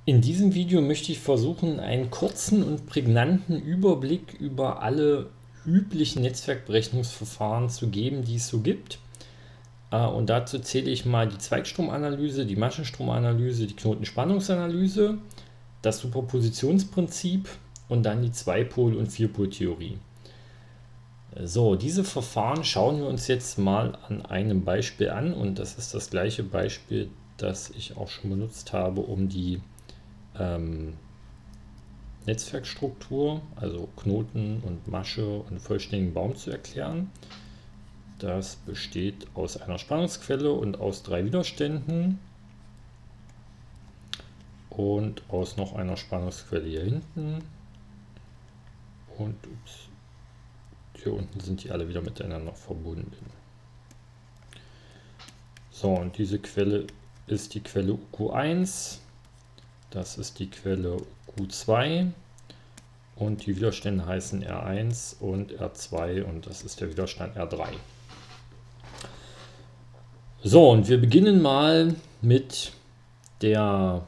In diesem Video möchte ich versuchen, einen kurzen und prägnanten Überblick über alle üblichen Netzwerkberechnungsverfahren zu geben, die es so gibt. Und dazu zähle ich mal die Zweigstromanalyse, die Maschenstromanalyse, die Knotenspannungsanalyse, das Superpositionsprinzip und dann die Zweipol- und Vierpoltheorie. So, diese Verfahren schauen wir uns jetzt mal an einem Beispiel an, und das ist das gleiche Beispiel, das ich auch schon benutzt habe, um die Netzwerkstruktur, also Knoten und Masche und vollständigen Baum zu erklären. Das besteht aus einer Spannungsquelle und aus 3 Widerständen und aus noch einer Spannungsquelle hier hinten. Und hier unten sind die alle wieder miteinander verbunden. So, und diese Quelle ist die Quelle UQ1. Das ist die Quelle Q2 und die Widerstände heißen R1 und R2 und das ist der Widerstand R3. So, und wir beginnen mal mit der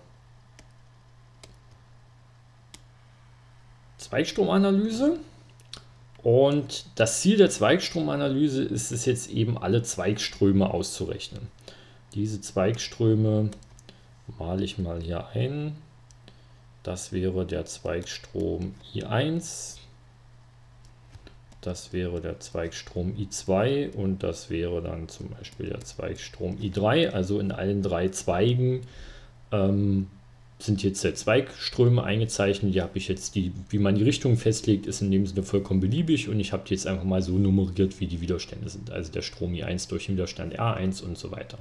Zweigstromanalyse. Und das Ziel der Zweigstromanalyse ist es jetzt eben, alle Zweigströme auszurechnen. Diese Zweigströme male ich mal hier ein. Das wäre der Zweigstrom I1, das wäre der Zweigstrom I2 und das wäre dann zum Beispiel der Zweigstrom I3. Also in allen 3 Zweigen sind jetzt der Zweigströme eingezeichnet. Die habe ich jetzt, wie man die Richtung festlegt, ist in dem Sinne vollkommen beliebig und ich habe die jetzt einfach mal so nummeriert, wie die Widerstände sind. Also der Strom I1 durch den Widerstand R1 und so weiter.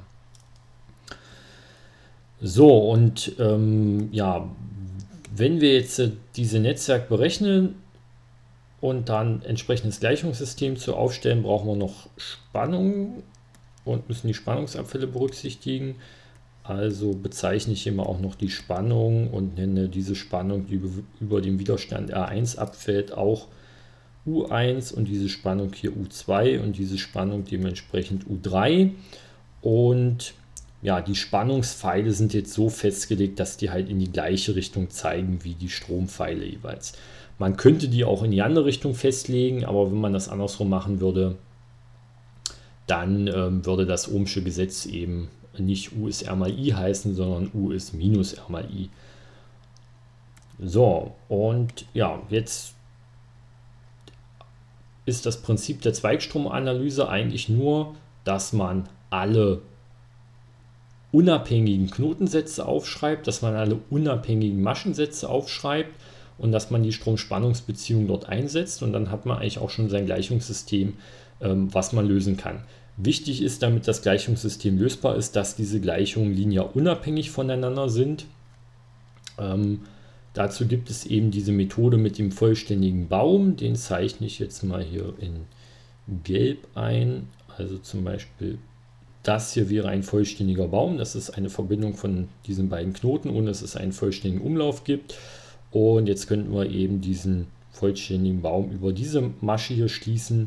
So, und ja, wenn wir jetzt diese Netzwerk berechnen und dann entsprechendes Gleichungssystem zu aufstellen, brauchen wir noch Spannung und müssen die Spannungsabfälle berücksichtigen. Also bezeichne ich immer auch noch die Spannung und nenne diese Spannung, die über dem Widerstand R1 abfällt, auch U1 und diese Spannung hier U2 und diese Spannung dementsprechend U3. Und ja, die Spannungspfeile sind jetzt so festgelegt, dass die halt in die gleiche Richtung zeigen wie die Strompfeile jeweils. Man könnte die auch in die andere Richtung festlegen, aber wenn man das andersrum machen würde, dann würde das Ohmsche Gesetz eben nicht U ist R mal I heißen, sondern U ist minus R mal I. So, und ja, jetzt ist das Prinzip der Zweigstromanalyse eigentlich nur, dass man alle unabhängigen Knotensätze aufschreibt, dass man alle unabhängigen Maschensätze aufschreibt und dass man die Strom-Spannungsbeziehung dort einsetzt, und dann hat man eigentlich auch schon sein Gleichungssystem, was man lösen kann. Wichtig ist, damit das Gleichungssystem lösbar ist, dass diese Gleichungen linear unabhängig voneinander sind. Dazu gibt es eben diese Methode mit dem vollständigen Baum, den zeichne ich jetzt mal hier in Gelb ein, also zum Beispiel das hier wäre ein vollständiger Baum. Das ist eine Verbindung von diesen beiden Knoten, ohne dass es einen vollständigen Umlauf gibt. Und jetzt könnten wir eben diesen vollständigen Baum über diese Masche hier schließen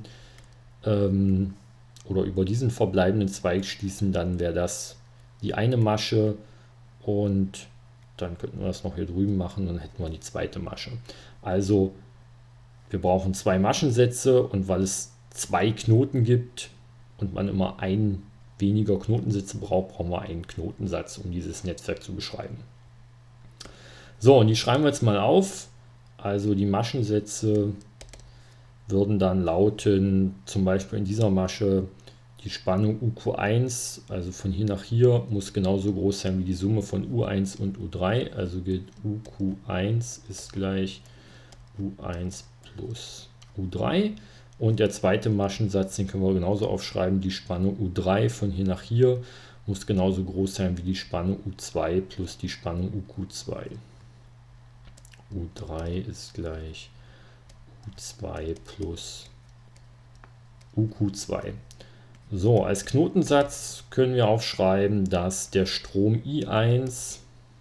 oder über diesen verbleibenden Zweig schließen. Dann wäre das die eine Masche und dann könnten wir das noch hier drüben machen und dann hätten wir die zweite Masche. Also wir brauchen 2 Maschensätze, und weil es 2 Knoten gibt und man immer einen weniger Knotensätze brauchen wir einen Knotensatz, um dieses Netzwerk zu beschreiben. So, und die schreiben wir jetzt mal auf. Also die Maschensätze würden dann lauten, zum Beispiel in dieser Masche, die Spannung UQ1, also von hier nach hier, muss genauso groß sein wie die Summe von U1 und U3. Also gilt UQ1 ist gleich U1 plus U3. Und der zweite Maschensatz, den können wir genauso aufschreiben, die Spannung U3 von hier nach hier muss genauso groß sein wie die Spannung U2 plus die Spannung UQ2. U3 ist gleich U2 plus UQ2. So, als Knotensatz können wir aufschreiben, dass der Strom I1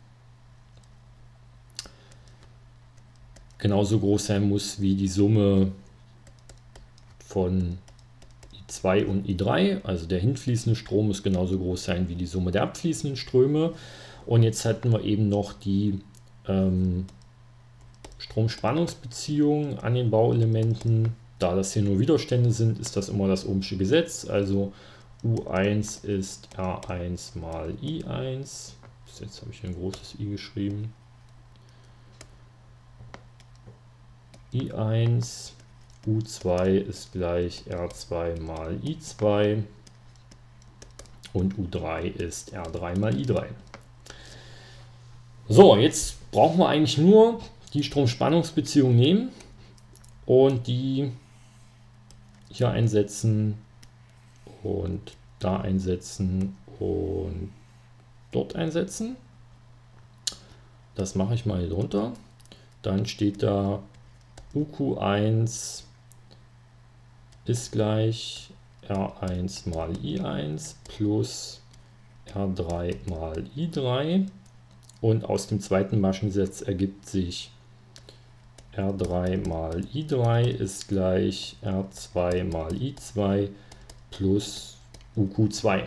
genauso groß sein muss wie die Summe von I2 und I3, also der hinfließende Strom muss genauso groß sein wie die Summe der abfließenden Ströme. Und jetzt hätten wir eben noch die Strom-Spannungsbeziehung an den Bauelementen. Da das hier nur Widerstände sind, ist das immer das ohmsche Gesetz. Also U1 ist R1 mal I1. Jetzt habe ich hier ein großes I geschrieben. I1, U2 ist gleich R2 mal I2 und U3 ist R3 mal I3. So, jetzt brauchen wir eigentlich nur die Strom-Spannungsbeziehung nehmen und die hier einsetzen und da einsetzen und dort einsetzen. Das mache ich mal hier drunter. Dann steht da UQ1 ist gleich R1 mal I1 plus R3 mal I3 und aus dem zweiten Maschensatz ergibt sich R3 mal I3 ist gleich R2 mal I2 plus UQ2.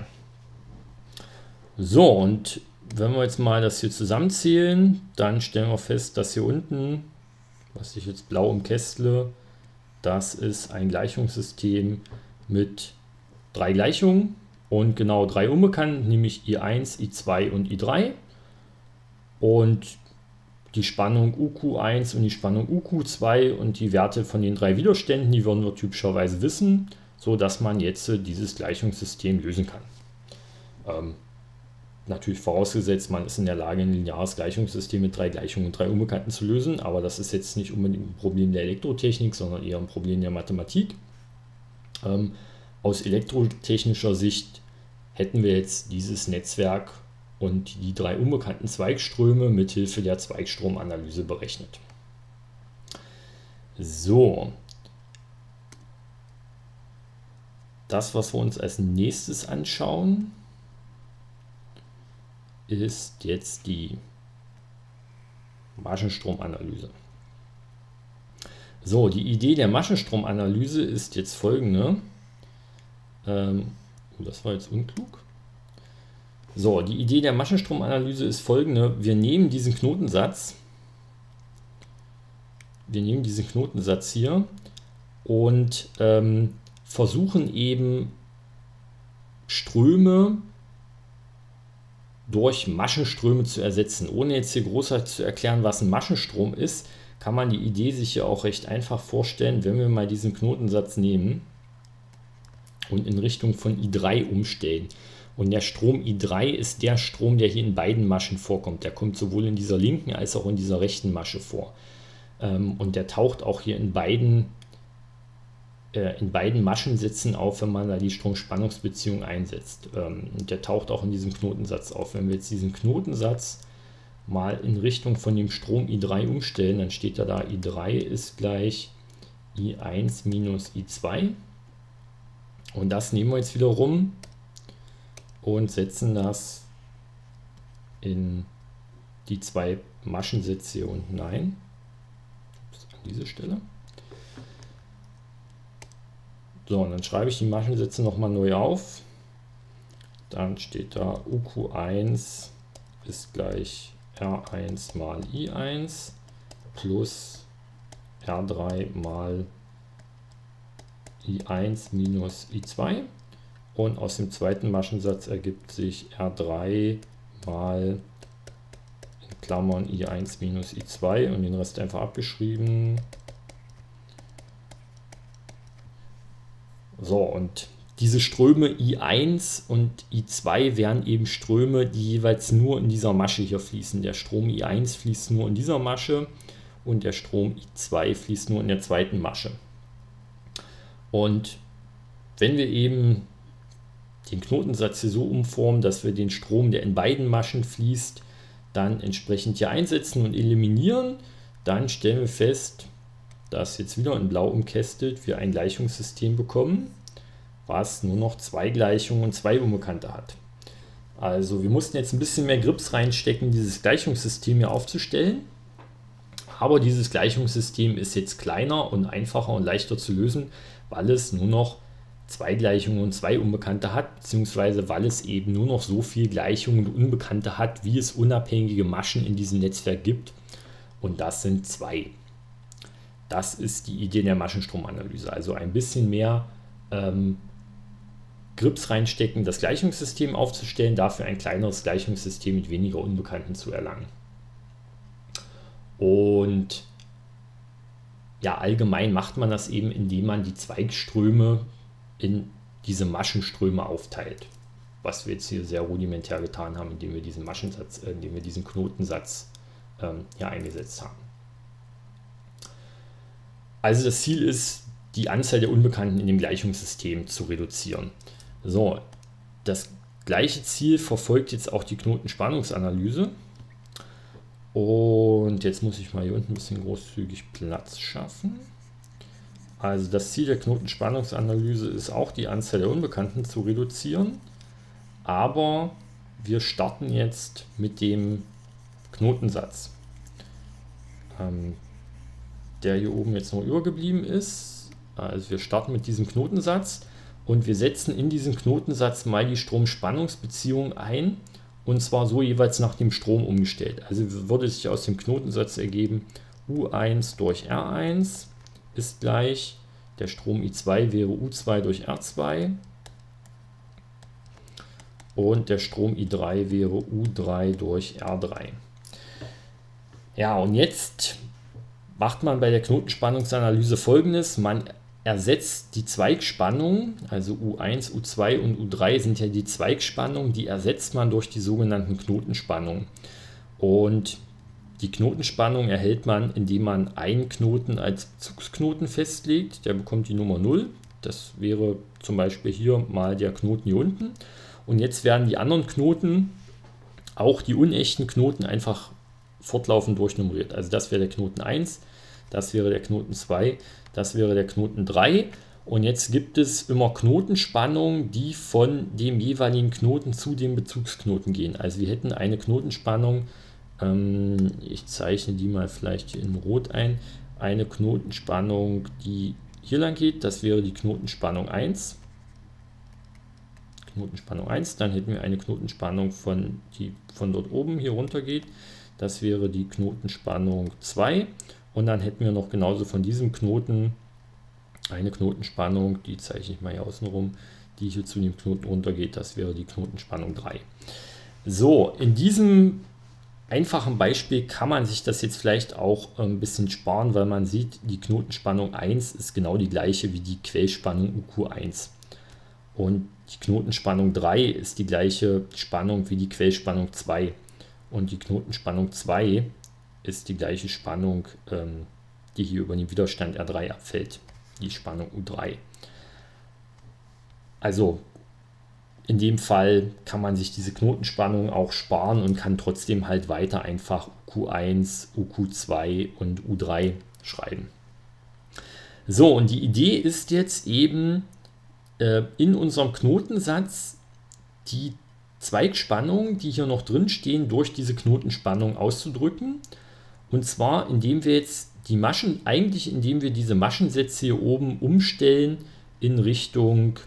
So, und wenn wir jetzt mal das hier zusammenzählen, dann stellen wir fest, dass hier unten, was ich jetzt blau umkästle, das ist ein Gleichungssystem mit 3 Gleichungen und genau 3 Unbekannten, nämlich I1, I2 und I3. Und die Spannung UQ1 und die Spannung UQ2 und die Werte von den 3 Widerständen, die würden wir typischerweise wissen, so dass man jetzt dieses Gleichungssystem lösen kann. Natürlich vorausgesetzt, man ist in der Lage, ein lineares Gleichungssystem mit 3 Gleichungen und 3 Unbekannten zu lösen, aber das ist jetzt nicht unbedingt ein Problem der Elektrotechnik, sondern eher ein Problem der Mathematik. Aus elektrotechnischer Sicht hätten wir jetzt dieses Netzwerk und die 3 unbekannten Zweigströme mit Hilfe der Zweigstromanalyse berechnet. So, das, was wir uns als nächstes anschauen, ist jetzt die Maschenstromanalyse. So, die Idee der Maschenstromanalyse ist jetzt folgende. Das war jetzt unklug. So, die Idee der Maschenstromanalyse ist folgende. Wir nehmen diesen Knotensatz hier und versuchen eben Ströme durch Maschenströme zu ersetzen. Ohne jetzt hier großartig zu erklären, was ein Maschenstrom ist, kann man die Idee sich hier auch recht einfach vorstellen, wenn wir mal diesen Knotensatz nehmen und in Richtung von I3 umstellen. Und der Strom I3 ist der Strom, der hier in beiden Maschen vorkommt. Der kommt sowohl in dieser linken als auch in dieser rechten Masche vor. Und der taucht auch hier in beiden Maschensätzen auf, wenn man da die Strom-Spannungsbeziehung einsetzt. Und der taucht auch in diesem Knotensatz auf. Wenn wir jetzt diesen Knotensatz mal in Richtung von dem Strom I3 umstellen, dann steht da I3 ist gleich I1 minus I2. Und das nehmen wir jetzt wieder rum und setzen das in die 2 Maschensätze hier unten ein. An diese Stelle. So, und dann schreibe ich die Maschensätze nochmal neu auf. Dann steht da UQ1 ist gleich R1 mal I1 plus R3 mal I1 minus I2. Und aus dem zweiten Maschensatz ergibt sich R3 mal in Klammern I1 minus I2 und den Rest einfach abgeschrieben. So, und diese Ströme I1 und I2 wären eben Ströme, die jeweils nur in dieser Masche hier fließen. Der Strom I1 fließt nur in dieser Masche und der Strom I2 fließt nur in der zweiten Masche. Und wenn wir eben den Knotensatz hier so umformen, dass wir den Strom, der in beiden Maschen fließt, dann entsprechend hier einsetzen und eliminieren, dann stellen wir fest, dass jetzt wieder in blau umkästelt wir ein Gleichungssystem bekommen, was nur noch 2 Gleichungen und 2 Unbekannte hat. Also wir mussten jetzt ein bisschen mehr Grips reinstecken, dieses Gleichungssystem hier aufzustellen. Aber dieses Gleichungssystem ist jetzt kleiner und einfacher und leichter zu lösen, weil es nur noch 2 Gleichungen und 2 Unbekannte hat, beziehungsweise weil es eben nur noch so viel Gleichungen und Unbekannte hat, wie es unabhängige Maschen in diesem Netzwerk gibt. und das sind 2. Das ist die Idee der Maschenstromanalyse, also ein bisschen mehr Grips reinstecken, das Gleichungssystem aufzustellen, dafür ein kleineres Gleichungssystem mit weniger Unbekannten zu erlangen. Und ja, allgemein macht man das eben, indem man die Zweigströme in diese Maschenströme aufteilt. Was wir jetzt hier sehr rudimentär getan haben, indem wir diesen Maschensatz, indem wir diesen Knotensatz hier eingesetzt haben. Also das Ziel ist, die Anzahl der Unbekannten in dem Gleichungssystem zu reduzieren. So, das gleiche Ziel verfolgt jetzt auch die Knotenspannungsanalyse. Und jetzt muss ich mal hier unten ein bisschen großzügig Platz schaffen. Also das Ziel der Knotenspannungsanalyse ist auch, die Anzahl der Unbekannten zu reduzieren. Aber wir starten jetzt mit dem Knotensatz, der hier oben jetzt noch übergeblieben ist. Also wir starten mit diesem Knotensatz und wir setzen in diesen Knotensatz mal die Stromspannungsbeziehung ein. Und zwar so jeweils nach dem Strom umgestellt. Also würde sich aus dem Knotensatz ergeben, U1 durch R1 ist gleich, der Strom I2 wäre U2 durch R2 und der Strom I3 wäre U3 durch R3. Ja, und jetzt macht man bei der Knotenspannungsanalyse Folgendes: Man ersetzt die Zweigspannung, also U1, U2 und U3 sind ja die Zweigspannungen, die ersetzt man durch die sogenannten Knotenspannungen. Und die Knotenspannung erhält man, indem man einen Knoten als Bezugsknoten festlegt, der bekommt die Nummer 0. Das wäre zum Beispiel hier mal der Knoten hier unten. Und jetzt werden die anderen Knoten, auch die unechten Knoten, einfach fortlaufend durchnummeriert. Also das wäre der Knoten 1, das wäre der Knoten 2, das wäre der Knoten 3. Und jetzt gibt es immer Knotenspannungen, die von dem jeweiligen Knoten zu dem Bezugsknoten gehen. Also wir hätten eine Knotenspannung, ich zeichne die mal vielleicht hier in Rot ein, eine Knotenspannung, die hier lang geht, das wäre die Knotenspannung 1. Knotenspannung 1, dann hätten wir eine Knotenspannung, die von dort oben hier runter geht, das wäre die Knotenspannung 2. Und dann hätten wir noch genauso von diesem Knoten eine Knotenspannung, die zeichne ich mal hier außen rum, die hier zu dem Knoten runtergeht, das wäre die Knotenspannung 3. So, in diesem einfachen Beispiel kann man sich das jetzt vielleicht auch ein bisschen sparen, weil man sieht, die Knotenspannung 1 ist genau die gleiche wie die Quellspannung UQ1. Und die Knotenspannung 3 ist die gleiche Spannung wie die Quellspannung 2. Und die Knotenspannung 2 ist die gleiche Spannung, die hier über den Widerstand R3 abfällt, die Spannung U3. Also in dem Fall kann man sich diese Knotenspannung auch sparen und kann trotzdem halt weiter einfach UQ1, UQ2 und U3 schreiben. So, und die Idee ist jetzt eben in unserem Knotensatz die Zweigspannung, die hier noch drin stehen, durch diese Knotenspannung auszudrücken. Und zwar, indem wir jetzt indem wir diese Maschensätze hier oben umstellen in Richtung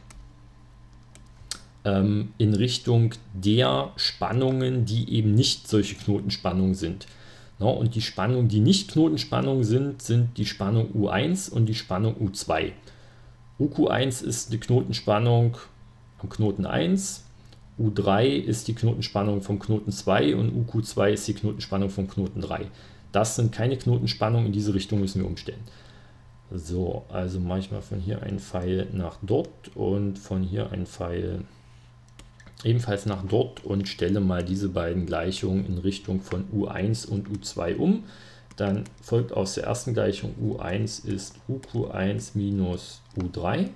der Spannungen, die eben nicht solche Knotenspannungen sind. Und die Spannungen, die nicht Knotenspannungen sind, sind die Spannung U1 und die Spannung U2. UQ1 ist die Knotenspannung am Knoten 1, U3 ist die Knotenspannung vom Knoten 2 und UQ2 ist die Knotenspannung vom Knoten 3. Das sind keine Knotenspannungen, in diese Richtung müssen wir umstellen. So, also mache ich mal von hier einen Pfeil nach dort und von hier einen Pfeil ebenfalls nach dort und stelle mal diese beiden Gleichungen in Richtung von U1 und U2 um. Dann folgt aus der ersten Gleichung, U1 ist UQ1 minus U3.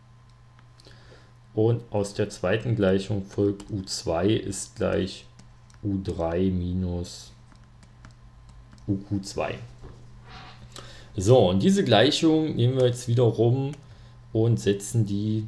Und aus der zweiten Gleichung folgt U2 ist gleich U3 minus UQ2. So, und diese Gleichung nehmen wir jetzt wieder rum und setzen die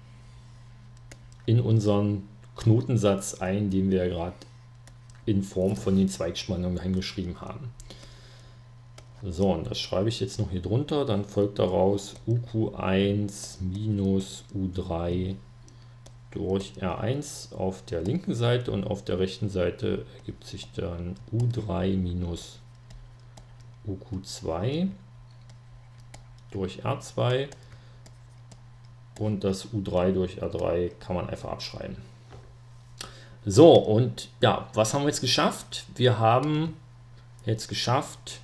in unseren Knotensatz ein, den wir gerade in Form von den Zweigspannungen eingeschrieben haben. So, und das schreibe ich jetzt noch hier drunter. Dann folgt daraus UQ1 minus U3 durch R1 auf der linken Seite und auf der rechten Seite ergibt sich dann U3 minus UQ2 durch R2 und das U3 durch R3 kann man einfach abschreiben. So, und ja, was haben wir jetzt geschafft? Wir haben jetzt geschafft,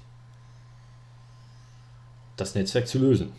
das Netzwerk zu lösen.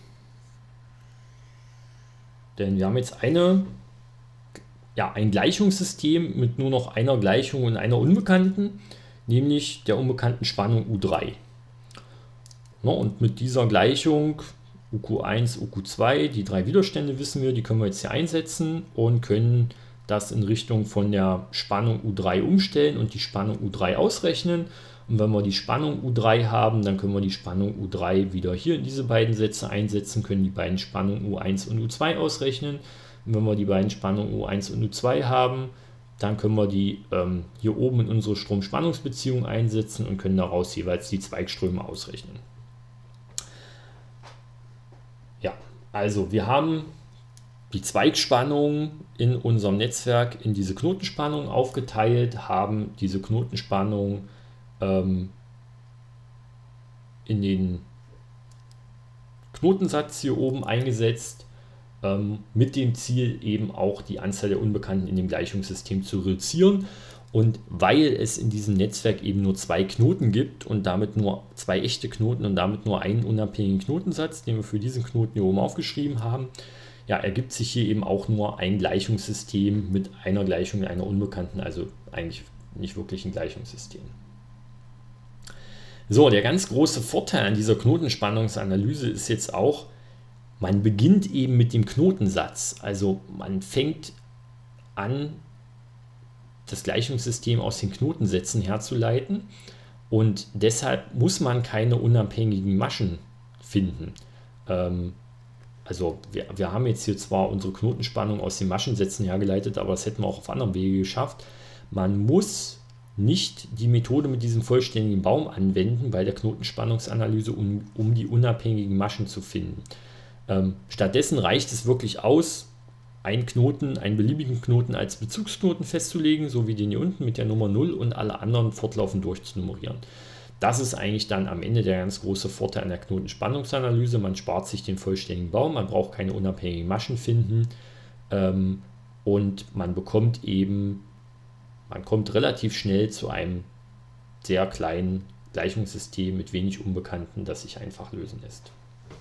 Denn wir haben jetzt ein Gleichungssystem mit nur noch einer Gleichung und einer Unbekannten, nämlich der unbekannten Spannung U3. Und mit dieser Gleichung UQ1, UQ2, die drei Widerstände wissen wir, die können wir jetzt hier einsetzen und können das in Richtung von der Spannung U3 umstellen und die Spannung U3 ausrechnen. Und wenn wir die Spannung U3 haben, dann können wir die Spannung U3 wieder hier in diese beiden Sätze einsetzen, können die beiden Spannungen U1 und U2 ausrechnen. Und wenn wir die beiden Spannungen U1 und U2 haben, dann können wir die hier oben in unsere Strom-Spannungsbeziehung einsetzen und können daraus jeweils die Zweigströme ausrechnen. Ja, also wir haben die Zweigspannung in unserem Netzwerk in diese Knotenspannung aufgeteilt, haben diese Knotenspannung in den Knotensatz hier oben eingesetzt, mit dem Ziel eben auch die Anzahl der Unbekannten in dem Gleichungssystem zu reduzieren. Und weil es in diesem Netzwerk eben nur zwei Knoten gibt und damit nur zwei echte Knoten und damit nur einen unabhängigen Knotensatz, den wir für diesen Knoten hier oben aufgeschrieben haben, ja, ergibt sich hier eben auch nur ein Gleichungssystem mit einer Gleichung und einer Unbekannten, also eigentlich nicht wirklich ein Gleichungssystem. So, der ganz große Vorteil an dieser Knotenspannungsanalyse ist jetzt auch, man beginnt eben mit dem Knotensatz. Also man fängt an, das Gleichungssystem aus den Knotensätzen herzuleiten und deshalb muss man keine unabhängigen Maschen finden. Also wir haben jetzt hier zwar unsere Knotenspannung aus den Maschensätzen hergeleitet, aber das hätten wir auch auf anderem Wege geschafft. Man muss nicht die Methode mit diesem vollständigen Baum anwenden bei der Knotenspannungsanalyse, um die unabhängigen Maschen zu finden. Stattdessen reicht es wirklich aus, einen Knoten, einen beliebigen Knoten als Bezugsknoten festzulegen, so wie den hier unten mit der Nummer 0 und alle anderen fortlaufend durchzunummerieren. Das ist eigentlich dann am Ende der ganz große Vorteil an der Knotenspannungsanalyse. Man spart sich den vollständigen Baum, man braucht keine unabhängigen Maschen finden und man kommt relativ schnell zu einem sehr kleinen Gleichungssystem mit wenig Unbekannten, das sich einfach lösen lässt.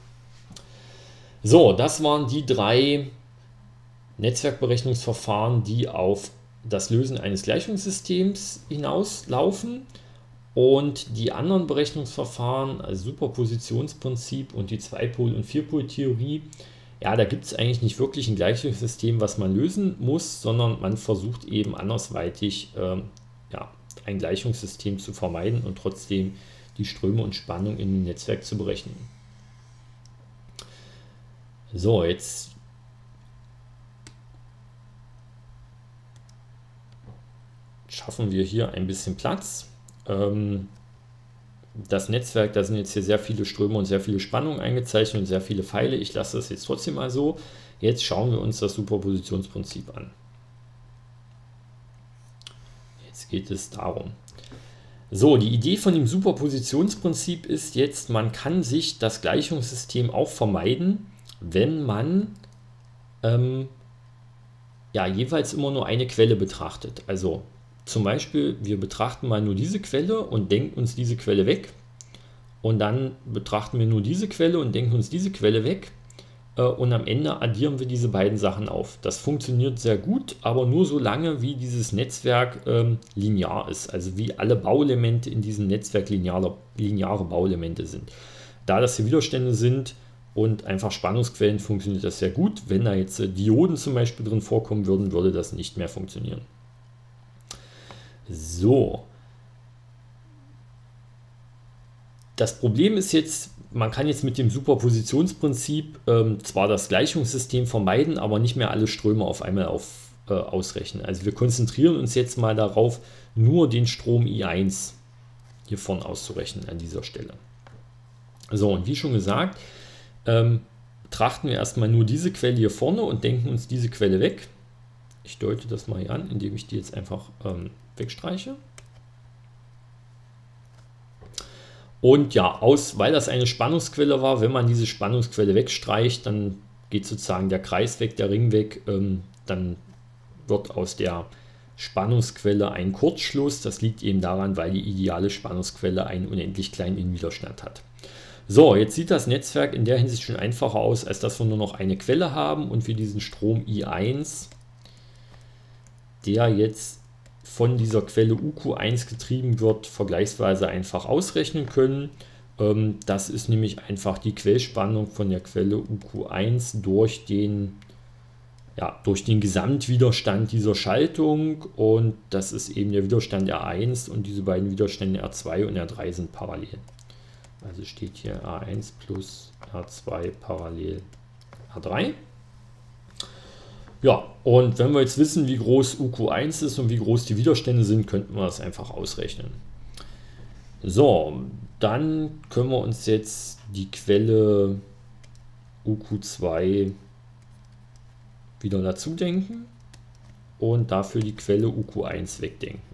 So, das waren die drei Netzwerkberechnungsverfahren, die auf das Lösen eines Gleichungssystems hinauslaufen. Und die anderen Berechnungsverfahren, also Superpositionsprinzip und die Zweipol- und Vierpol-Theorie, ja, da gibt es eigentlich nicht wirklich ein Gleichungssystem, was man lösen muss, sondern man versucht eben andersweitig ein Gleichungssystem zu vermeiden und trotzdem die Ströme und Spannung in dem Netzwerk zu berechnen. So, jetzt schaffen wir hier ein bisschen Platz. Das Netzwerk, da sind jetzt hier sehr viele Ströme und sehr viele Spannungen eingezeichnet und sehr viele Pfeile. Ich lasse das jetzt trotzdem mal so. Jetzt schauen wir uns das Superpositionsprinzip an. Jetzt geht es darum. So, die Idee von dem Superpositionsprinzip ist jetzt, man kann sich das Gleichungssystem auch vermeiden, wenn man jeweils immer nur eine Quelle betrachtet. Also zum Beispiel, wir betrachten mal nur diese Quelle und denken uns diese Quelle weg. Und dann betrachten wir nur diese Quelle und denken uns diese Quelle weg. Und am Ende addieren wir diese beiden Sachen auf. Das funktioniert sehr gut, aber nur so lange, wie dieses Netzwerk linear ist. Also wie alle Bauelemente in diesem Netzwerk lineare Bauelemente sind. Da das hier Widerstände sind und einfach Spannungsquellen, funktioniert das sehr gut. Wenn da jetzt Dioden zum Beispiel drin vorkommen würden, würde das nicht mehr funktionieren. So. Das Problem ist jetzt, man kann jetzt mit dem Superpositionsprinzip zwar das Gleichungssystem vermeiden, aber nicht mehr alle Ströme auf einmal ausrechnen. Also wir konzentrieren uns jetzt mal darauf, nur den Strom I1 hier vorne auszurechnen an dieser Stelle. So, und wie schon gesagt, betrachten wir erstmal nur diese Quelle hier vorne und denken uns diese Quelle weg. Ich deute das mal hier an, indem ich die jetzt einfach wegstreiche. Und ja, weil das eine Spannungsquelle war, wenn man diese Spannungsquelle wegstreicht, dann geht sozusagen der Kreis weg, der Ring weg, dann wird aus der Spannungsquelle ein Kurzschluss. Das liegt eben daran, weil die ideale Spannungsquelle einen unendlich kleinen Innenwiderstand hat. So, jetzt sieht das Netzwerk in der Hinsicht schon einfacher aus, als dass wir nur noch eine Quelle haben und wir diesen Strom I1, der jetzt von dieser Quelle UQ1 getrieben wird, vergleichsweise einfach ausrechnen können. Das ist nämlich einfach die Quellspannung von der Quelle UQ1 durch den Gesamtwiderstand dieser Schaltung, und das ist eben der Widerstand R1 und diese beiden Widerstände R2 und R3 sind parallel. Also steht hier R1 plus R2 parallel R3. Ja, und wenn wir jetzt wissen, wie groß UQ1 ist und wie groß die Widerstände sind, könnten wir das einfach ausrechnen. So, dann können wir uns jetzt die Quelle UQ2 wieder dazu denken und dafür die Quelle UQ1 wegdenken.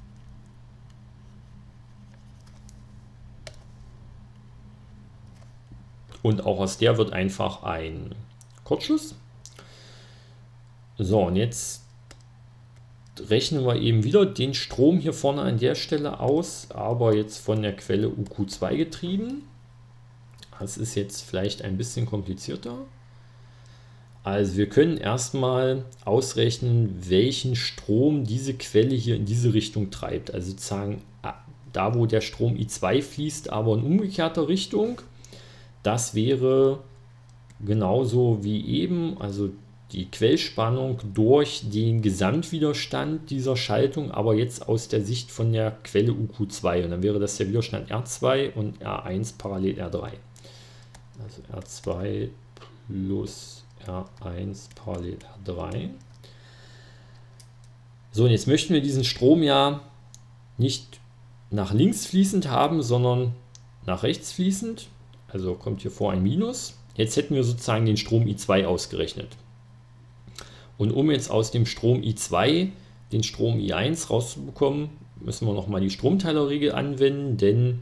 Und auch aus der wird einfach ein Kurzschluss. So, und jetzt rechnen wir eben wieder den Strom hier vorne an der Stelle aus, aber jetzt von der Quelle UQ2 getrieben. Das ist jetzt vielleicht ein bisschen komplizierter. Also wir können erstmal ausrechnen, welchen Strom diese Quelle hier in diese Richtung treibt. Also sozusagen da, wo der Strom I2 fließt, aber in umgekehrter Richtung. Das wäre genauso wie eben, also die Quellspannung durch den Gesamtwiderstand dieser Schaltung, aber jetzt aus der Sicht von der Quelle UQ2. Und dann wäre das der Widerstand R2 und R1 parallel R3. Also R2 plus R1 parallel R3. So, und jetzt möchten wir diesen Strom ja nicht nach links fließend haben, sondern nach rechts fließend. Also kommt hier vor ein Minus. Jetzt hätten wir sozusagen den Strom I2 ausgerechnet. Und um jetzt aus dem Strom I2 den Strom I1 rauszubekommen, müssen wir nochmal die Stromteilerregel anwenden, denn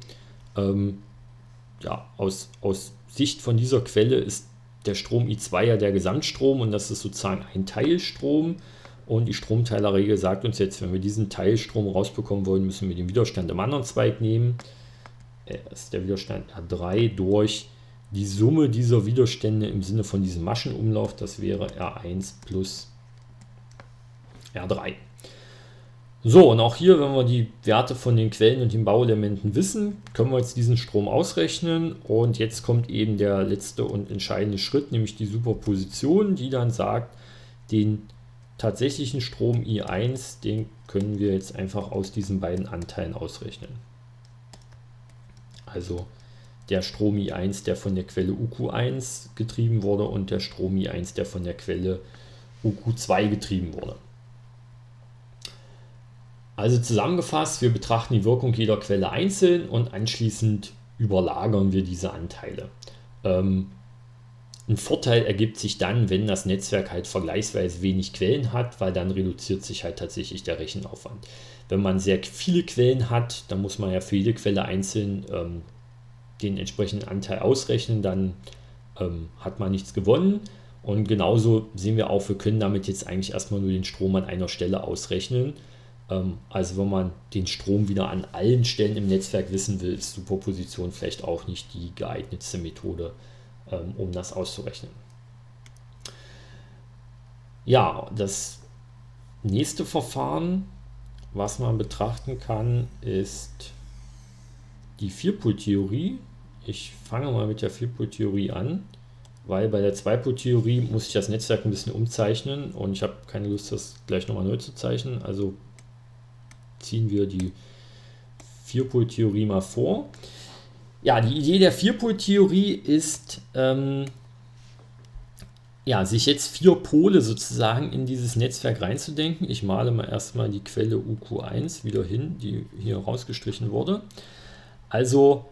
aus Sicht von dieser Quelle ist der Strom I2 ja der Gesamtstrom und das ist sozusagen ein Teilstrom. Und die Stromteilerregel sagt uns jetzt, wenn wir diesen Teilstrom rausbekommen wollen, müssen wir den Widerstand im anderen Zweig nehmen. Das ist der Widerstand R3 durch die Summe dieser Widerstände im Sinne von diesem Maschenumlauf. Das wäre R1 plus R3. So, und auch hier, wenn wir die Werte von den Quellen und den Bauelementen wissen, können wir jetzt diesen Strom ausrechnen. Und jetzt kommt eben der letzte und entscheidende Schritt, nämlich die Superposition, die dann sagt, den tatsächlichen Strom I1, den können wir jetzt einfach aus diesen beiden Anteilen ausrechnen. Also der Strom I1, der von der Quelle UQ1 getrieben wurde, und der Strom I1, der von der Quelle UQ2 getrieben wurde. Also zusammengefasst, wir betrachten die Wirkung jeder Quelle einzeln und anschließend überlagern wir diese Anteile. Ein Vorteil ergibt sich dann, wenn das Netzwerk halt vergleichsweise wenig Quellen hat, weil dann reduziert sich halt tatsächlich der Rechenaufwand. Wenn man sehr viele Quellen hat, dann muss man ja für jede Quelle einzeln den entsprechenden Anteil ausrechnen, dann hat man nichts gewonnen. Und genauso sehen wir auch, wir können damit jetzt eigentlich erstmal nur den Strom an einer Stelle ausrechnen. Also wenn man den Strom wieder an allen Stellen im Netzwerk wissen will, ist Superposition vielleicht auch nicht die geeignetste Methode, um das auszurechnen. Ja, das nächste Verfahren, was man betrachten kann, ist die Vierpoltheorie. Ich fange mal mit der Vierpoltheorie an, weil bei der Zweipoltheorie muss ich das Netzwerk ein bisschen umzeichnen und ich habe keine Lust, das gleich nochmal neu zu zeichnen. Also ziehen wir die Vierpoltheorie mal vor. Ja, die Idee der Vierpoltheorie ist, sich jetzt 4 Pole sozusagen in dieses Netzwerk reinzudenken. Ich male mal erstmal die Quelle UQ1 wieder hin, die hier rausgestrichen wurde. Also,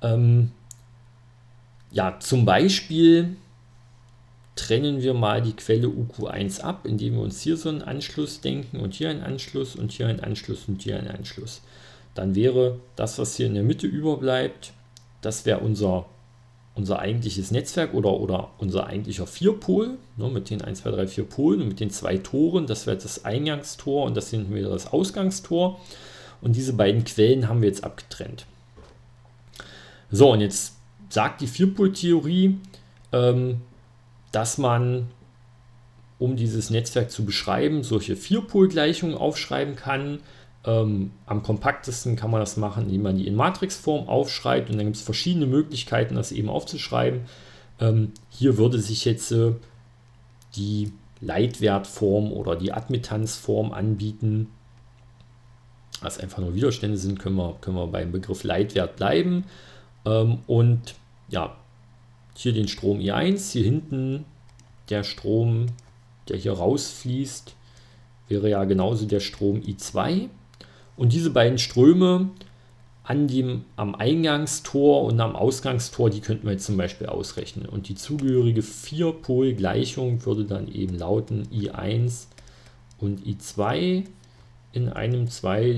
zum Beispiel trennen wir mal die Quelle UQ1 ab, indem wir uns hier so einen Anschluss denken und hier einen Anschluss und hier einen Anschluss und hier einen Anschluss. Dann wäre das, was hier in der Mitte überbleibt, das wäre unser eigentliches Netzwerk oder unser eigentlicher Vierpol, ne, mit den 1, 2, 3, 4 Polen und mit den 2 Toren. Das wäre das Eingangstor und das hinten wieder das Ausgangstor. Und diese beiden Quellen haben wir jetzt abgetrennt. So, und jetzt sagt die Vierpoltheorie, dass man, um dieses Netzwerk zu beschreiben, solche Vierpolgleichungen aufschreiben kann. Am kompaktesten kann man das machen, indem man die in Matrixform aufschreibt, und dann gibt es verschiedene Möglichkeiten, das eben aufzuschreiben. Hier würde sich jetzt die Leitwertform oder die Admittanzform anbieten. Was einfach nur Widerstände sind, können wir beim Begriff Leitwert bleiben. Und ja, hier den Strom I1, hier hinten der Strom, der hier rausfließt, wäre ja genauso der Strom I2. Und diese beiden Ströme am Eingangstor und am Ausgangstor, die könnten wir jetzt zum Beispiel ausrechnen. Und die zugehörige Vierpolgleichung würde dann eben lauten I1 und I2 in einem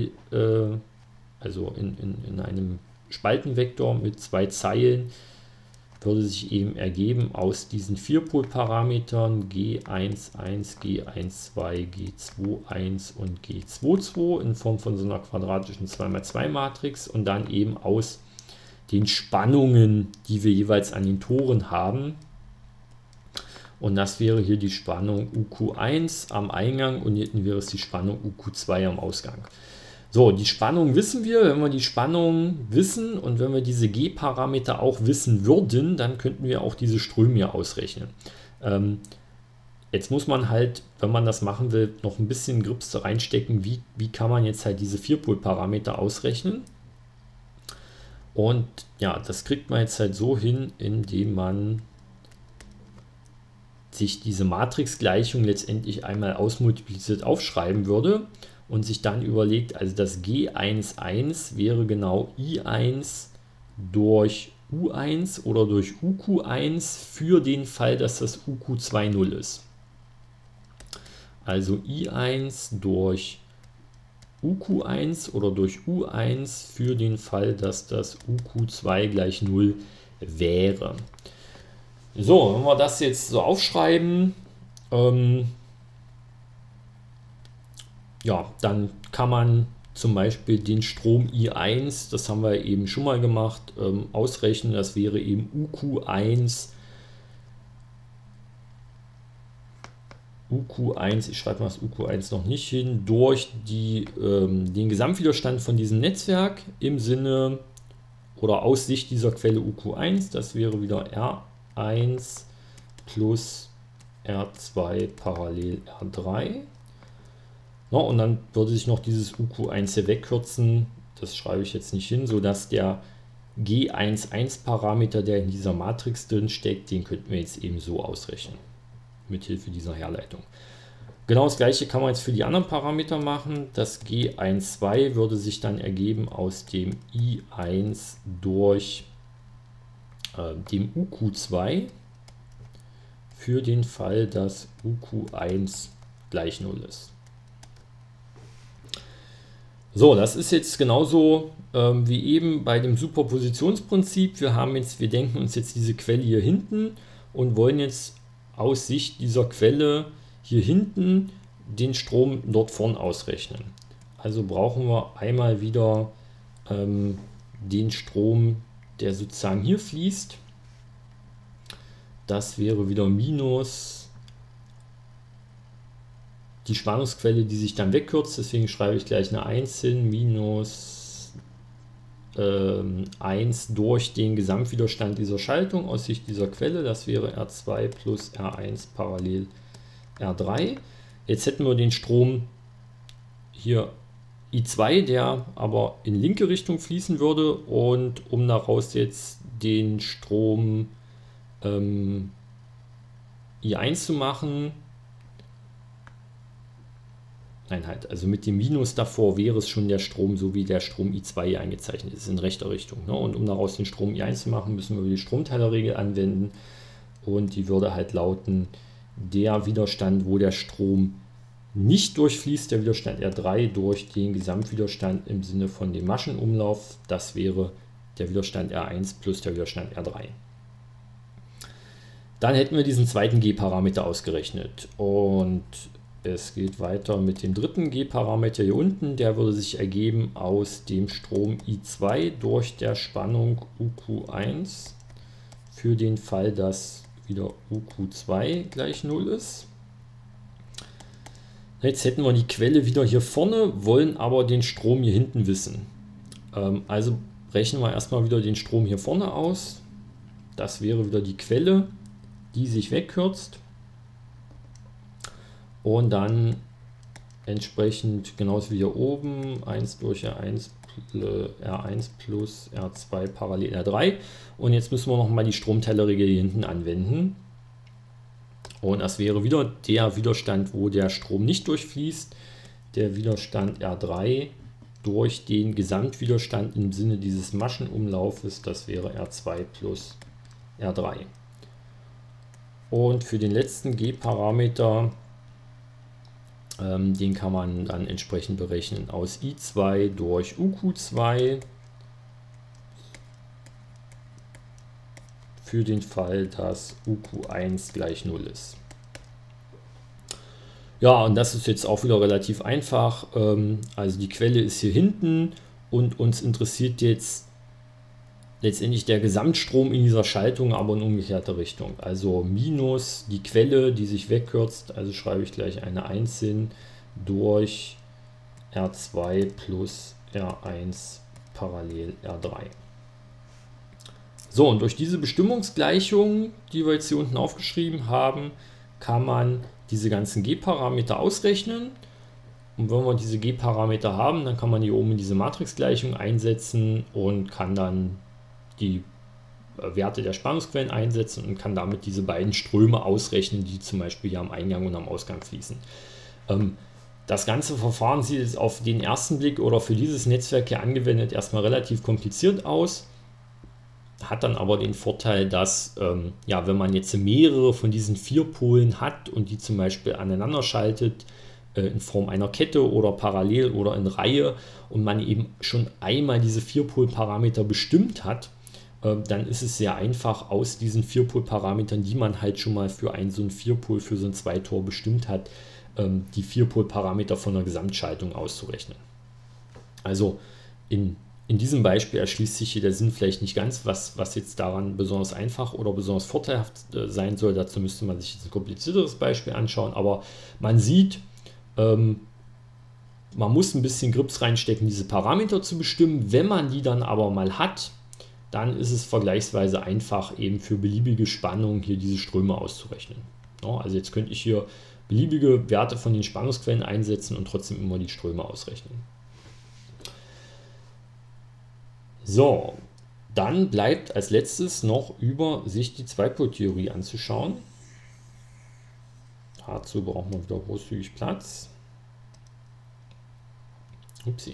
in einem Spaltenvektor mit 2 Zeilen, würde sich eben ergeben aus diesen Vierpolparametern G11, G12, G21 und G22 in Form von so einer quadratischen 2×2 Matrix und dann eben aus den Spannungen, die wir jeweils an den Toren haben. Und das wäre hier die Spannung UQ1 am Eingang und hinten wäre es die Spannung UQ2 am Ausgang. So, die Spannung wissen wir. Wenn wir die Spannung wissen und wenn wir diese G-Parameter auch wissen würden, dann könnten wir auch diese Ströme hier ausrechnen. Jetzt muss man halt, wenn man das machen will, noch ein bisschen Grips da reinstecken, wie kann man jetzt halt diese Vierpol-Parameter ausrechnen. Und ja, das kriegt man jetzt halt so hin, indem man sich diese Matrixgleichung letztendlich einmal ausmultipliziert aufschreiben würde und sich dann überlegt, also das G11 wäre genau I1 durch U1 oder durch UQ1 für den Fall, dass das UQ2 0 ist. Also I1 durch UQ1 oder durch U1 für den Fall, dass das UQ2 gleich 0 wäre. So, wenn wir das jetzt so aufschreiben, ja, dann kann man zum Beispiel den Strom I1, das haben wir eben schon mal gemacht, ausrechnen. Das wäre eben UQ1, ich schreibe mal das UQ1 noch nicht hin, durch den Gesamtwiderstand von diesem Netzwerk im Sinne oder aus Sicht dieser Quelle UQ1. Das wäre wieder R1 plus R2 parallel R3. No, und dann würde sich noch dieses UQ1 hier wegkürzen, das schreibe ich jetzt nicht hin, sodass der G11-Parameter, der in dieser Matrix drin steckt, den könnten wir jetzt eben so ausrechnen, mit Hilfe dieser Herleitung. Genau das gleiche kann man jetzt für die anderen Parameter machen. Das G12 würde sich dann ergeben aus dem I1 durch dem UQ2 für den Fall, dass UQ1 gleich 0 ist. So, das ist jetzt genauso wie eben bei dem Superpositionsprinzip. Wir denken uns jetzt diese Quelle hier hinten und wollen jetzt aus Sicht dieser Quelle hier hinten den Strom dort vorn ausrechnen. Also brauchen wir einmal wieder den Strom, der sozusagen hier fließt. Das wäre wieder minus die Spannungsquelle, die sich dann wegkürzt, deswegen schreibe ich gleich eine 1 hin, minus 1 durch den Gesamtwiderstand dieser Schaltung aus Sicht dieser Quelle, das wäre R2 plus R1 parallel R3. Jetzt hätten wir den Strom hier I2, der aber in linke Richtung fließen würde, und um daraus jetzt den Strom I1 zu machen, also mit dem Minus davor wäre es schon der Strom, so wie der Strom I2 hier eingezeichnet ist, in rechter Richtung. Ne? Und um daraus den Strom I1 zu machen, müssen wir die Stromteilerregel anwenden. Und die würde halt lauten, der Widerstand, wo der Strom nicht durchfließt, der Widerstand R3 durch den Gesamtwiderstand im Sinne von dem Maschenumlauf, das wäre der Widerstand R1 plus der Widerstand R3. Dann hätten wir diesen zweiten G-Parameter ausgerechnet und es geht weiter mit dem dritten G-Parameter hier unten. Der würde sich ergeben aus dem Strom I2 durch der Spannung UQ1 für den Fall, dass wieder UQ2 gleich 0 ist. Jetzt hätten wir die Quelle wieder hier vorne, wollen aber den Strom hier hinten wissen. Also rechnen wir erstmal wieder den Strom hier vorne aus. Das wäre wieder die Quelle, die sich wegkürzt. Und dann entsprechend genauso wie hier oben 1 durch R1 plus R2 parallel R3. Und jetzt müssen wir nochmal die Stromteilerregel hier hinten anwenden. Und das wäre wieder der Widerstand, wo der Strom nicht durchfließt. Der Widerstand R3 durch den Gesamtwiderstand im Sinne dieses Maschenumlaufes. Das wäre R2 plus R3. Und für den letzten G-Parameter, den kann man dann entsprechend berechnen aus I2 durch UQ2 für den Fall, dass UQ1 gleich 0 ist. Ja, und das ist jetzt auch wieder relativ einfach. Also die Quelle ist hier hinten und uns interessiert jetzt letztendlich der Gesamtstrom in dieser Schaltung, aber in umgekehrter Richtung. Also minus die Quelle, die sich wegkürzt, also schreibe ich gleich eine 1 hin, durch R2 plus R1 parallel R3. So, und durch diese Bestimmungsgleichung, die wir jetzt hier unten aufgeschrieben haben, kann man diese ganzen G-Parameter ausrechnen. Und wenn wir diese G-Parameter haben, dann kann man hier oben in diese Matrixgleichung einsetzen und kann dann die Werte der Spannungsquellen einsetzen und kann damit diese beiden Ströme ausrechnen, die zum Beispiel hier am Eingang und am Ausgang fließen. Das ganze Verfahren sieht jetzt auf den ersten Blick oder für dieses Netzwerk hier angewendet erstmal relativ kompliziert aus, hat dann aber den Vorteil, dass ja, wenn man jetzt mehrere von diesen 4 Polen hat und die zum Beispiel aneinander schaltet, in Form einer Kette oder parallel oder in Reihe und man eben schon einmal diese 4-Pol-Parameter bestimmt hat, dann ist es sehr einfach, aus diesen 4-Pol-Parametern, die man halt schon mal für so ein 4-Pol, für so ein 2-Tor bestimmt hat, die 4-Pol-Parameter von der Gesamtschaltung auszurechnen. Also in diesem Beispiel erschließt sich hier der Sinn vielleicht nicht ganz, was jetzt daran besonders einfach oder besonders vorteilhaft sein soll. Dazu müsste man sich jetzt ein komplizierteres Beispiel anschauen, aber man sieht, man muss ein bisschen Grips reinstecken, diese Parameter zu bestimmen. Wenn man die dann aber mal hat, dann ist es vergleichsweise einfach, eben für beliebige Spannungen hier diese Ströme auszurechnen. Ja, also jetzt könnte ich hier beliebige Werte von den Spannungsquellen einsetzen und trotzdem immer die Ströme ausrechnen. So, dann bleibt als letztes noch über sich die Zweipoltheorie anzuschauen. Dazu brauchen wir wieder großzügig Platz. Upsi.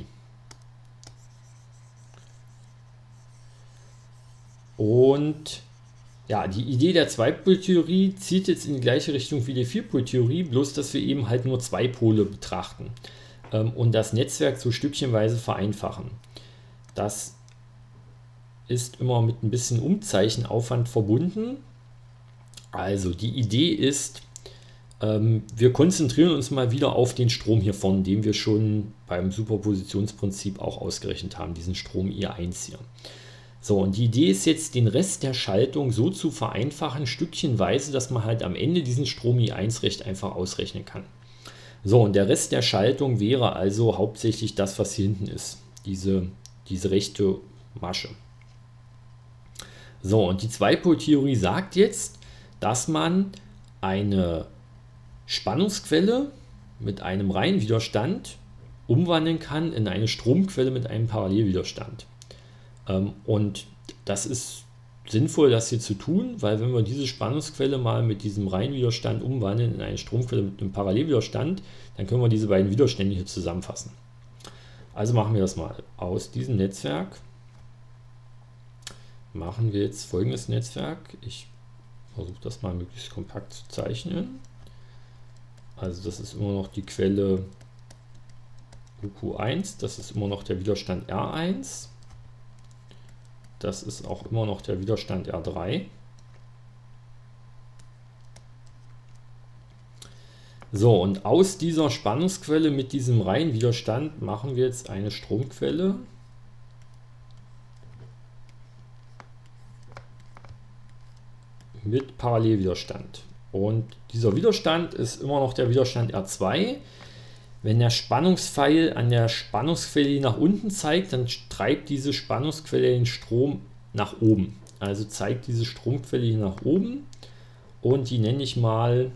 Und ja, die Idee der Zweipoltheorie zielt jetzt in die gleiche Richtung wie die Vierpoltheorie, bloß dass wir eben halt nur 2 Pole betrachten und das Netzwerk so stückchenweise vereinfachen. Das ist immer mit ein bisschen Umzeichenaufwand verbunden. Also die Idee ist, wir konzentrieren uns mal wieder auf den Strom hier vorne, den wir schon beim Superpositionsprinzip auch ausgerechnet haben, diesen Strom I1 hier. So, und die Idee ist jetzt, den Rest der Schaltung so zu vereinfachen, stückchenweise, dass man halt am Ende diesen Strom I1 recht einfach ausrechnen kann. So, und der Rest der Schaltung wäre also hauptsächlich das, was hier hinten ist, diese rechte Masche. So, und die Zweipoltheorie sagt jetzt, dass man eine Spannungsquelle mit einem Reihenwiderstand umwandeln kann in eine Stromquelle mit einem Parallelwiderstand. Und das ist sinnvoll, das hier zu tun, weil wenn wir diese Spannungsquelle mal mit diesem Reihenwiderstand umwandeln in eine Stromquelle mit einem Parallelwiderstand, dann können wir diese beiden Widerstände hier zusammenfassen. Also machen wir das mal. Aus diesem Netzwerk machen wir jetzt folgendes Netzwerk. Ich versuche das mal möglichst kompakt zu zeichnen. Also das ist immer noch die Quelle UQ1, das ist immer noch der Widerstand R1. Das ist auch immer noch der Widerstand R3. So, und aus dieser Spannungsquelle mit diesem Reihenwiderstand machen wir jetzt eine Stromquelle. Mit Parallelwiderstand. Und dieser Widerstand ist immer noch der Widerstand R2. Wenn der Spannungspfeil an der Spannungsquelle nach unten zeigt, dann treibt diese Spannungsquelle den Strom nach oben. Also zeigt diese Stromquelle hier nach oben und die nenne ich mal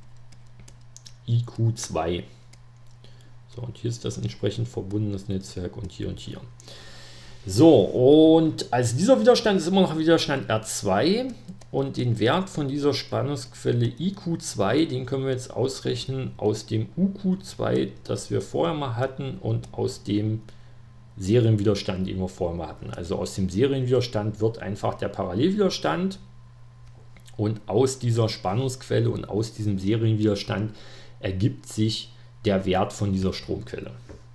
IQ2. So, und hier ist das entsprechend verbundenes Netzwerk und hier und hier. So, und also dieser Widerstand ist immer noch Widerstand R2 und den Wert von dieser Spannungsquelle IQ2, den können wir jetzt ausrechnen aus dem UQ2, das wir vorher mal hatten und aus dem Serienwiderstand, den wir vorher mal hatten. Also aus dem Serienwiderstand wird einfach der Parallelwiderstand und aus dieser Spannungsquelle und aus diesem Serienwiderstand ergibt sich der Wert von dieser Stromquelle.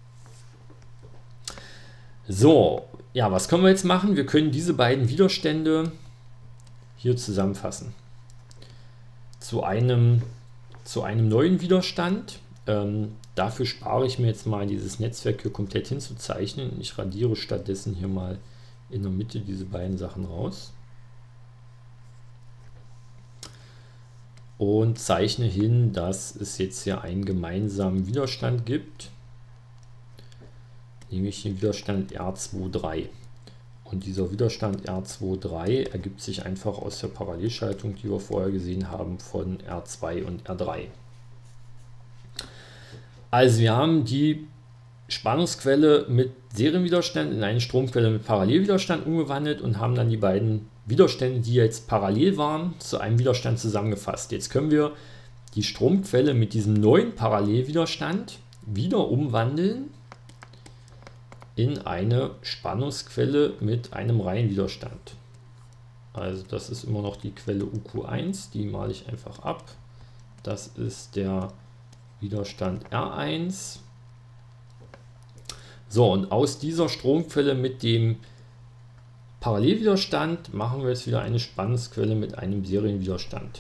So, ja, was können wir jetzt machen? Wir können diese beiden Widerstände hier zusammenfassen. Zu einem neuen Widerstand. Dafür spare ich mir jetzt mal dieses Netzwerk hier komplett hinzuzeichnen. Ich radiere stattdessen hier mal in der Mitte diese beiden Sachen raus. Und zeichne hin, dass es jetzt hier einen gemeinsamen Widerstand gibt, nämlich den Widerstand R23. Und dieser Widerstand R23 ergibt sich einfach aus der Parallelschaltung, die wir vorher gesehen haben, von R2 und R3. Also wir haben die Spannungsquelle mit Serienwiderstand in eine Stromquelle mit Parallelwiderstand umgewandelt und haben dann die beiden Widerstände, die jetzt parallel waren, zu einem Widerstand zusammengefasst. Jetzt können wir die Stromquelle mit diesem neuen Parallelwiderstand wieder umwandeln in eine Spannungsquelle mit einem Reihenwiderstand. Also das ist immer noch die Quelle UQ1, die male ich einfach ab. Das ist der Widerstand R1. So, und aus dieser Stromquelle mit dem Parallelwiderstand machen wir jetzt wieder eine Spannungsquelle mit einem Serienwiderstand.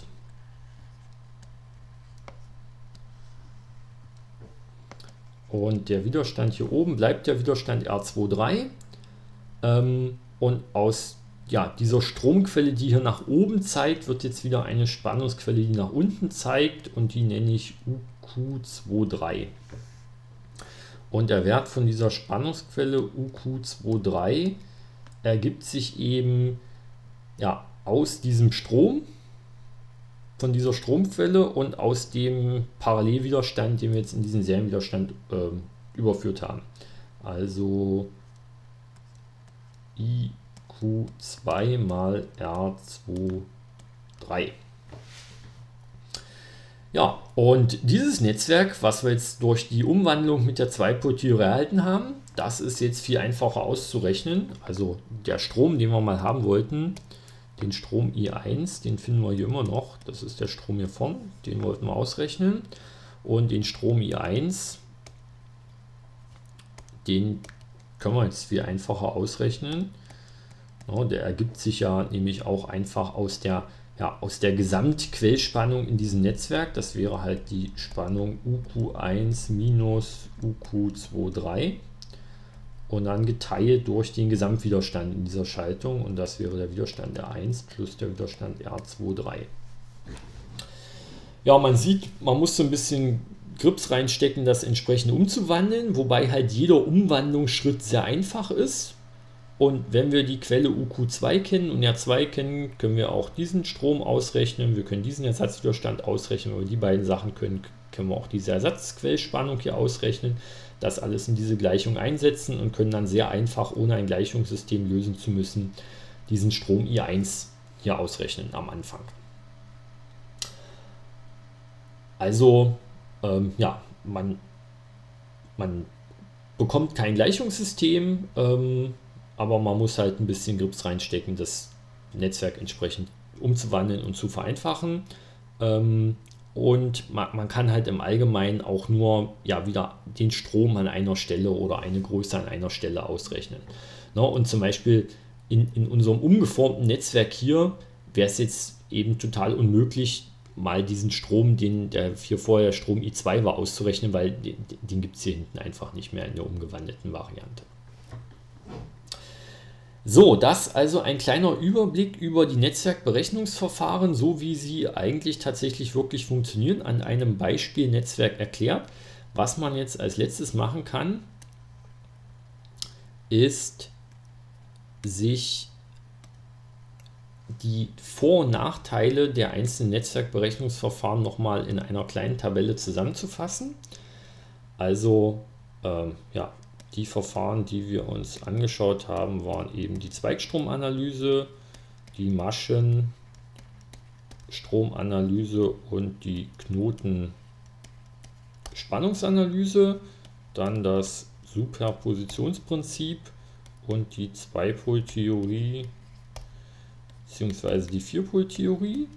Und der Widerstand hier oben bleibt der Widerstand R23. Und aus dieser Stromquelle, die hier nach oben zeigt, wird jetzt wieder eine Spannungsquelle, die nach unten zeigt, und die nenne ich UQ23. Und der Wert von dieser Spannungsquelle UQ23 ergibt sich eben aus diesem Strom, von dieser Stromquelle und aus dem Parallelwiderstand, den wir jetzt in diesen Serienwiderstand überführt haben. Also IQ2 mal R23. Ja, und dieses Netzwerk, was wir jetzt durch die Umwandlung mit der Zweipoltüre erhalten haben, das ist jetzt viel einfacher auszurechnen. Also der Strom, den wir mal haben wollten, den Strom I1, den finden wir hier immer noch. Das ist der Strom hier vorne, den wollten wir ausrechnen. Und den Strom I1, den können wir jetzt viel einfacher ausrechnen. Ja, der ergibt sich ja nämlich auch einfach aus der Gesamtquellspannung in diesem Netzwerk. Das wäre halt die Spannung UQ1 minus UQ23 und dann geteilt durch den Gesamtwiderstand in dieser Schaltung, und das wäre der Widerstand R1 plus der Widerstand R23. Ja, man sieht, man muss so ein bisschen Grips reinstecken, das entsprechend umzuwandeln, wobei halt jeder Umwandlungsschritt sehr einfach ist. Und wenn wir die Quelle UQ2 kennen und R2 kennen, können wir auch diesen Strom ausrechnen. Wir können diesen Ersatzwiderstand ausrechnen. Wenn wir die beiden Sachen können, können wir auch diese Ersatzquellspannung hier ausrechnen. Das alles in diese Gleichung einsetzen und können dann sehr einfach, ohne ein Gleichungssystem lösen zu müssen, diesen Strom I1 hier ausrechnen am Anfang. Also man bekommt kein Gleichungssystem, aber man muss halt ein bisschen Grips reinstecken, das Netzwerk entsprechend umzuwandeln und zu vereinfachen. Und man kann halt im Allgemeinen auch nur wieder den Strom an einer Stelle oder eine Größe an einer Stelle ausrechnen. Und zum Beispiel in unserem umgeformten Netzwerk hier wäre es jetzt eben total unmöglich, mal diesen Strom, der hier vorher Strom I2 war, auszurechnen, weil den gibt es hier hinten einfach nicht mehr in der umgewandelten Variante. So, das also ein kleiner Überblick über die Netzwerkberechnungsverfahren, so wie sie eigentlich tatsächlich wirklich funktionieren, an einem Beispielnetzwerk erklärt. Was man jetzt als letztes machen kann, ist sich die Vor- und Nachteile der einzelnen Netzwerkberechnungsverfahren nochmal in einer kleinen Tabelle zusammenzufassen. Also ja, die Verfahren, die wir uns angeschaut haben, waren eben die Zweigstromanalyse, die Maschenstromanalyse und die Knotenspannungsanalyse, dann das Superpositionsprinzip und die Zweipoltheorie bzw. die Vierpoltheorie.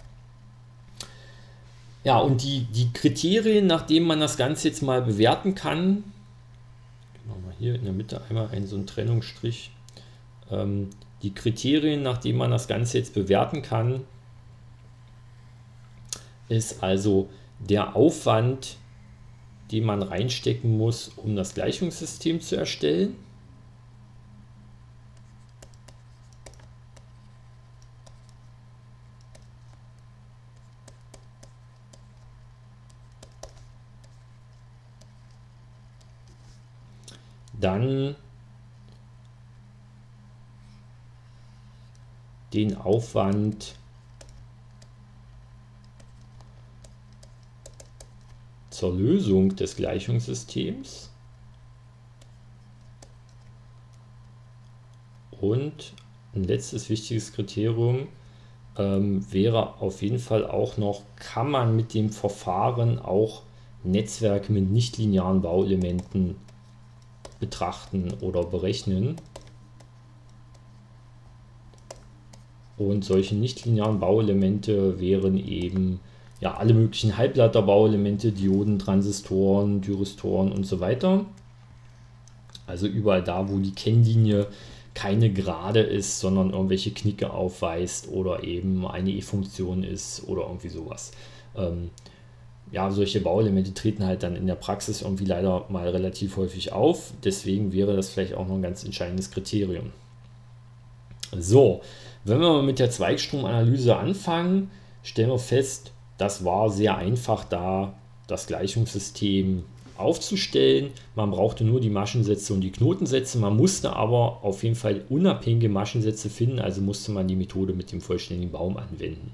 Ja, und die Kriterien, nach denen man das Ganze jetzt mal bewerten kann, machen wir hier in der Mitte einmal so einen Trennungsstrich. Die Kriterien, nach denen man das Ganze jetzt bewerten kann, ist also der Aufwand, den man reinstecken muss, um das Gleichungssystem zu erstellen. Dann den Aufwand zur Lösung des Gleichungssystems und ein letztes wichtiges Kriterium wäre auf jeden Fall auch noch, kann man mit dem Verfahren auch Netzwerke mit nichtlinearen Bauelementen betrachten oder berechnen. Und solche nichtlinearen Bauelemente wären eben ja alle möglichen Halbleiterbauelemente, Dioden, Transistoren, Thyristoren und so weiter. Also überall da, wo die Kennlinie keine Gerade ist, sondern irgendwelche Knicke aufweist oder eben eine E-Funktion ist oder irgendwie sowas. Ja, solche Bauelemente treten halt dann in der Praxis irgendwie leider mal relativ häufig auf. Deswegen wäre das vielleicht auch noch ein ganz entscheidendes Kriterium. So, wenn wir mal mit der Zweigstromanalyse anfangen, stellen wir fest, das war sehr einfach, da das Gleichungssystem aufzustellen. Man brauchte nur die Maschensätze und die Knotensätze. Man musste aber auf jeden Fall unabhängige Maschensätze finden, also musste man die Methode mit dem vollständigen Baum anwenden.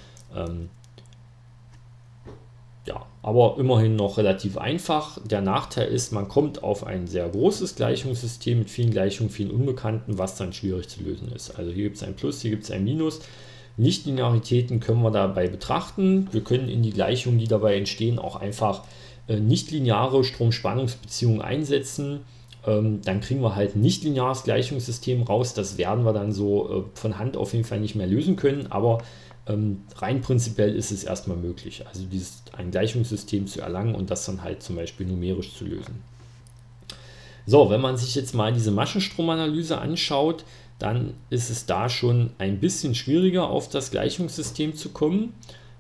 Ja, aber immerhin noch relativ einfach. Der Nachteil ist, man kommt auf ein sehr großes Gleichungssystem mit vielen Gleichungen, vielen Unbekannten, was dann schwierig zu lösen ist. Also hier gibt es ein Plus, hier gibt es ein Minus. Nichtlinearitäten können wir dabei betrachten. Wir können in die Gleichungen, die dabei entstehen, auch einfach nichtlineare Stromspannungsbeziehungen einsetzen. Dann kriegen wir halt ein nichtlineares Gleichungssystem raus. Das werden wir dann so von Hand auf jeden Fall nicht mehr lösen können, aber rein prinzipiell ist es erstmal möglich, also ein Gleichungssystem zu erlangen und das dann halt zum Beispiel numerisch zu lösen. So, wenn man sich jetzt mal diese Maschenstromanalyse anschaut, dann ist es da schon ein bisschen schwieriger, auf das Gleichungssystem zu kommen.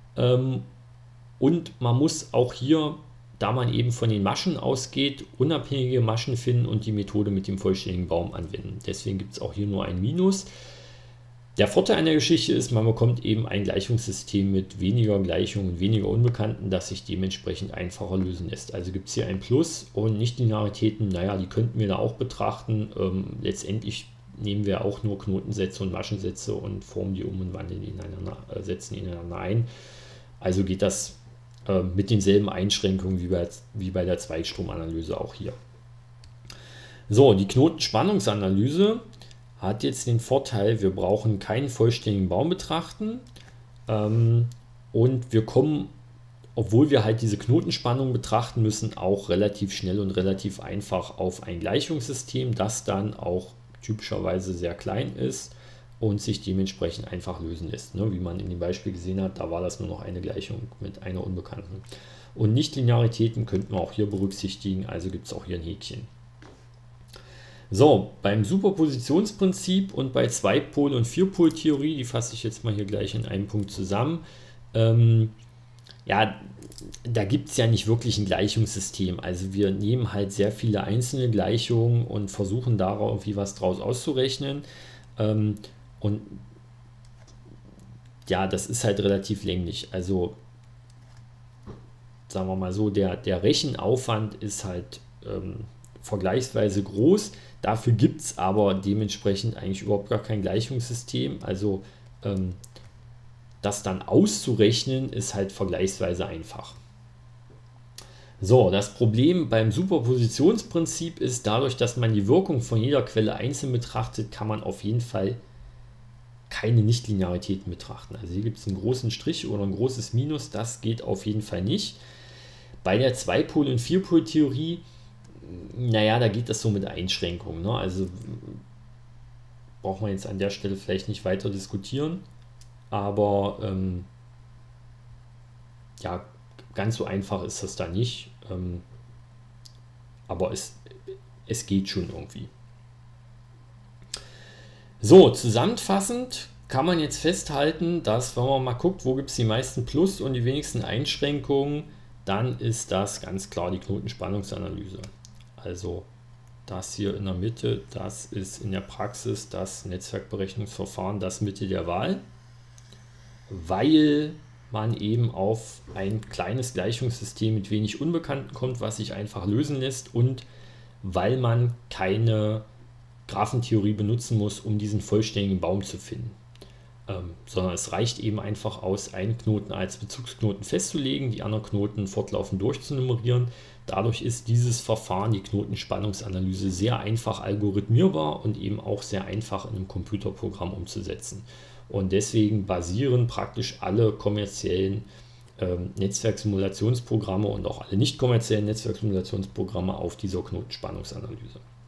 Und man muss auch hier, da man eben von den Maschen ausgeht, unabhängige Maschen finden und die Methode mit dem vollständigen Baum anwenden. Deswegen gibt es auch hier nur ein Minus. Der Vorteil an der Geschichte ist, man bekommt eben ein Gleichungssystem mit weniger Gleichungen, weniger Unbekannten, das sich dementsprechend einfacher lösen lässt. Also gibt es hier ein Plus und Nichtlinearitäten, naja, die könnten wir da auch betrachten. Letztendlich nehmen wir auch nur Knotensätze und Maschensätze und formen die um und wandeln die ineinander, setzen die ineinander ein. Also geht das mit denselben Einschränkungen wie bei der Zweigstromanalyse auch hier. So, die Knotenspannungsanalyse hat jetzt den Vorteil, wir brauchen keinen vollständigen Baum betrachten und wir kommen, obwohl wir halt diese Knotenspannung betrachten müssen, auch relativ schnell und relativ einfach auf ein Gleichungssystem, das dann auch typischerweise sehr klein ist und sich dementsprechend einfach lösen lässt. Ne? Wie man in dem Beispiel gesehen hat, da war das nur noch eine Gleichung mit einer Unbekannten. Und Nichtlinearitäten könnten wir auch hier berücksichtigen, also gibt es auch hier ein Häkchen. So, beim Superpositionsprinzip und bei Zweipol- und Vierpol-Theorie, die fasse ich jetzt mal hier gleich in einem Punkt zusammen. Ja, da gibt es ja nicht wirklich ein Gleichungssystem. Also wir nehmen halt sehr viele einzelne Gleichungen und versuchen darauf irgendwie was draus auszurechnen. Und ja, das ist halt relativ länglich. Also sagen wir mal so, der Rechenaufwand ist halt vergleichsweise groß. Dafür gibt es aber dementsprechend eigentlich überhaupt gar kein Gleichungssystem. Also das dann auszurechnen ist halt vergleichsweise einfach. So, das Problem beim Superpositionsprinzip ist, dadurch, dass man die Wirkung von jeder Quelle einzeln betrachtet, kann man auf jeden Fall keine Nichtlinearitäten betrachten. Also hier gibt es einen großen Strich oder ein großes Minus, das geht auf jeden Fall nicht. Bei der Zweipol- und Vierpol-Theorie, naja, da geht das so mit Einschränkungen. Ne? Also braucht man jetzt an der Stelle vielleicht nicht weiter diskutieren, aber ja, ganz so einfach ist das da nicht. Aber es geht schon irgendwie. So, zusammenfassend kann man jetzt festhalten, dass, wenn man mal guckt, wo gibt es die meisten Plus- und die wenigsten Einschränkungen, dann ist das ganz klar die Knotenspannungsanalyse. Also das hier in der Mitte, das ist in der Praxis das Netzwerkberechnungsverfahren, das Mittel der Wahl, weil man eben auf ein kleines Gleichungssystem mit wenig Unbekannten kommt, was sich einfach lösen lässt, und weil man keine Graphentheorie benutzen muss, um diesen vollständigen Baum zu finden. Sondern es reicht eben einfach aus, einen Knoten als Bezugsknoten festzulegen, die anderen Knoten fortlaufend durchzunummerieren. Dadurch ist dieses Verfahren, die Knotenspannungsanalyse, sehr einfach algorithmierbar und eben auch sehr einfach in einem Computerprogramm umzusetzen. Und deswegen basieren praktisch alle kommerziellen Netzwerksimulationsprogramme und auch alle nicht kommerziellen Netzwerksimulationsprogramme auf dieser Knotenspannungsanalyse.